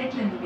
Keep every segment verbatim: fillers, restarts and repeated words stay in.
Edlenweg.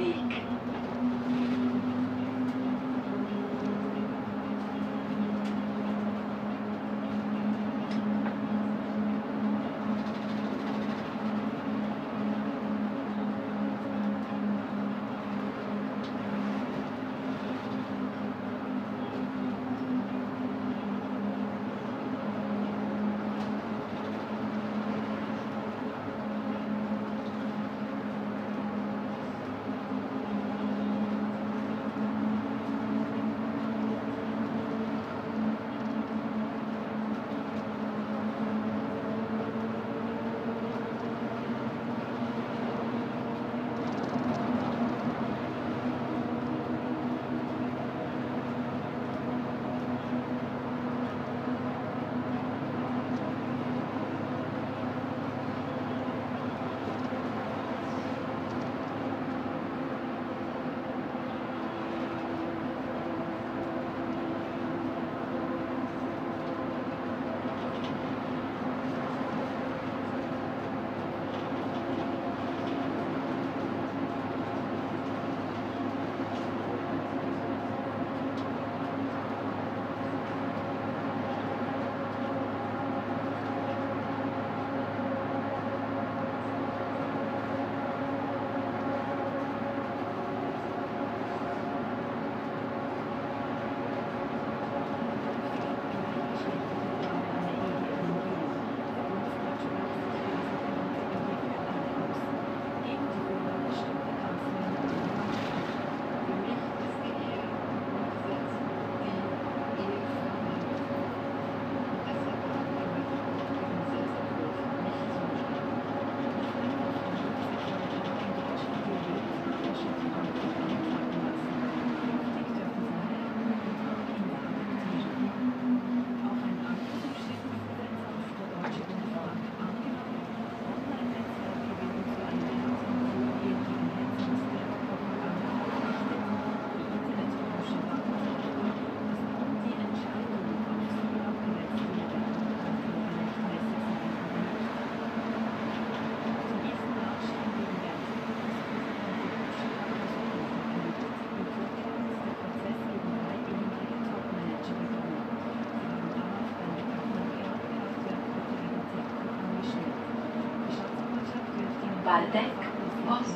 Waldeck Ost.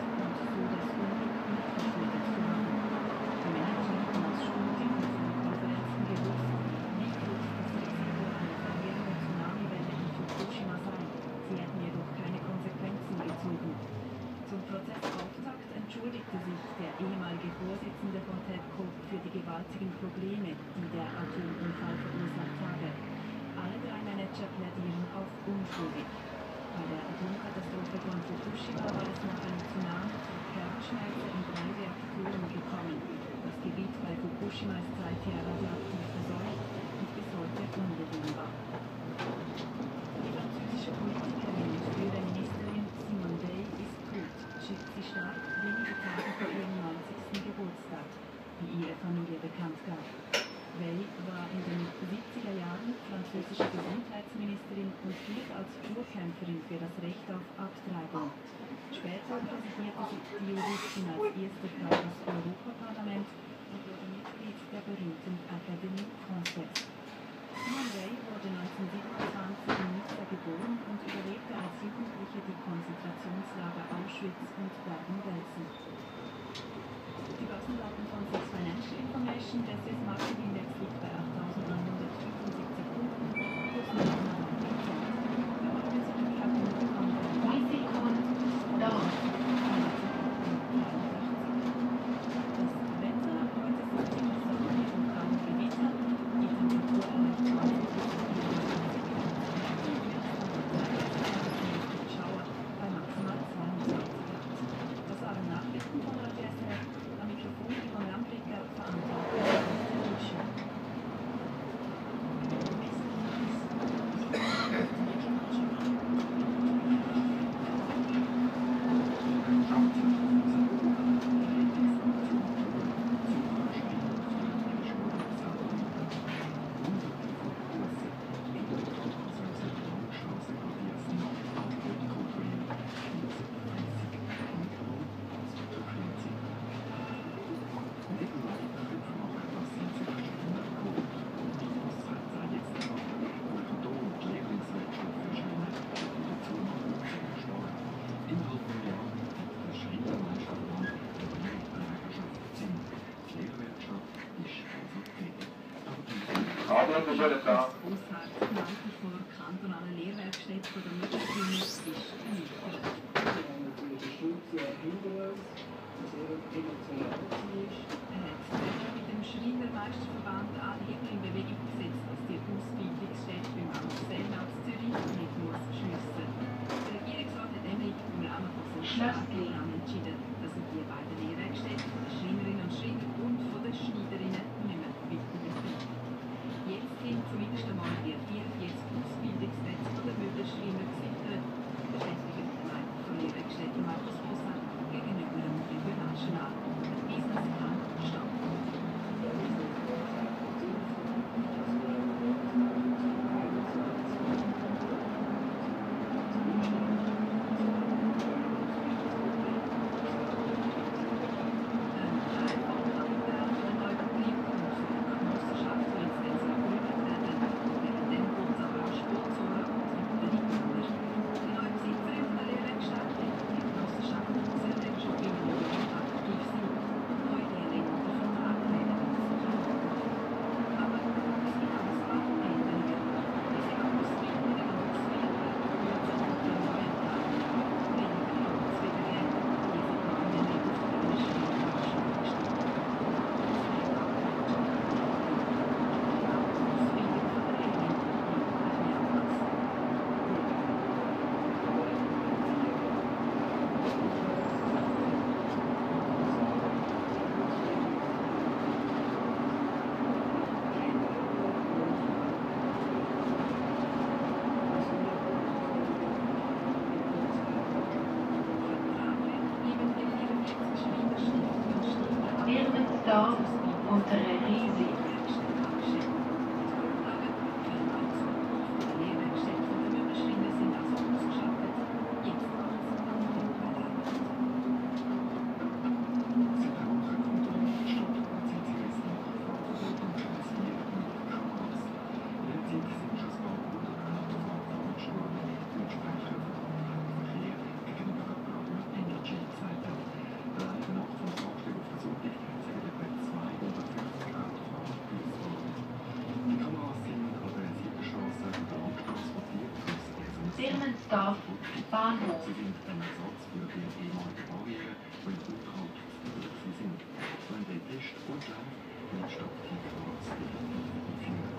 Zum Prozessauftakt entschuldigte sich der ehemalige Vorsitzende von TEPCO für die gewaltigen Probleme, die der Atomunfall verursacht habe. Alle drei Manager plädieren auf unschuldig. Bei der Atomkatastrophe von Fukushima war es nach einem Tsunami zu Kernschmelze in drei Reaktoren gekommen. Das Gebiet bei Fukushima ist seither radioaktiv verseucht und bis heute unbewohnbar. Die französische Politikerin und frühere Ministerin Simone Veil ist tot, schickt sie stark wenige Tage vor ihrem neunzigsten Geburtstag, wie ihre Familie bekannt gab. Veil war in den siebziger Jahren französische Gesundheitsministerin und gilt als Urkämpferin für das Recht auf Abtreibung. Später präsidierte sie die Juristin als erste Frau das Europaparlament und wurde Mitglied der berühmten Académie Française. Simone Veil wurde neunzehnhundertsiebenundzwanzig in Nizza geboren und überlebte als Jugendliche die Konzentrationslager Auschwitz und Bergen-Belsen. Die Börsendaten von Six Financial Information, der S I S Market Index liegt bei achttausendneunhundertfünfundsiebzig Punkten, plus null Komma neun Prozent. Der Marktwertcertifikat kommt bei Risiko Nord. Das Wetter heute ist ziemlich sonnig und grau Adrian, bist du wieder da? Grossart nach wie vor kantonale Lehrwerkstätte von der Mittelschule ist erleichtert. Die Studie hinter uns, die sehr emotional war. Er hat zusammen mit dem Schreinermeisterverband alle Hebel in Bewegung gesetzt, dass die Ausbildungsstätte beim Amt Selnaz Zürich nicht muss schliessen. Der Regierungsrat hat nämlich im Rahmen von seinem Sparplan entschieden, dass er die beiden Lehrwerkstätten von den Schreinerinnen und Schreiner und von den Schneiderinnen nicht mehr weiterbetreibt. Jetzt sind zumindest einmal die vierundvierzig Ausbildungsplätze von den Möbelschreiner gesichert, bestätigt die Gemeinde von Lehrwerkstätten Markus Bossart gegenüber dem Regionaljournal. Der Business kann starten. Firmenstab unter einer Riese. Firmenstab Bahnhof. Sie sind ein Ersatz für die ehemalige Barriere, wenn Rückhalt sie sind. So ein Test und Lauf in der Stadt Kiel definitiv